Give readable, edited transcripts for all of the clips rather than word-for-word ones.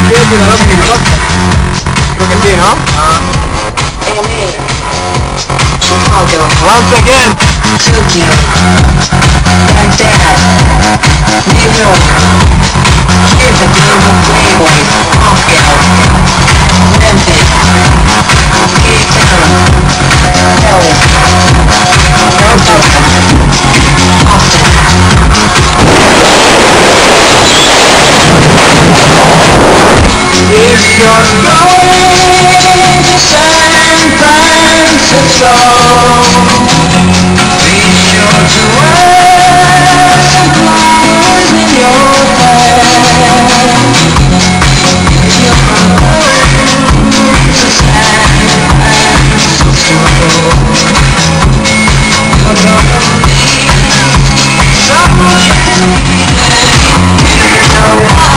de la López y la Costa. Creo que sí, ¿no? Once again. Tokyo, Baghdad, New York, Cuba, Playboy, Moscow, Memphis, Cape Town, Paris, Austin. If you're going to San Francisco, be sure to wear some flowers in your hair. If you're going to San Francisco, you're gonna meet someone you know.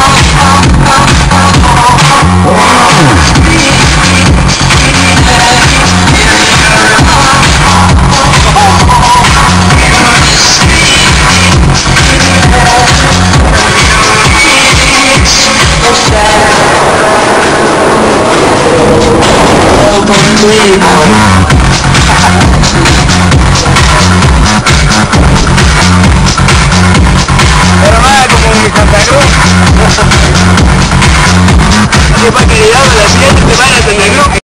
Pero nada como mi Santa Cruz. Así para que digamos la siguiente semana Santa Cruz.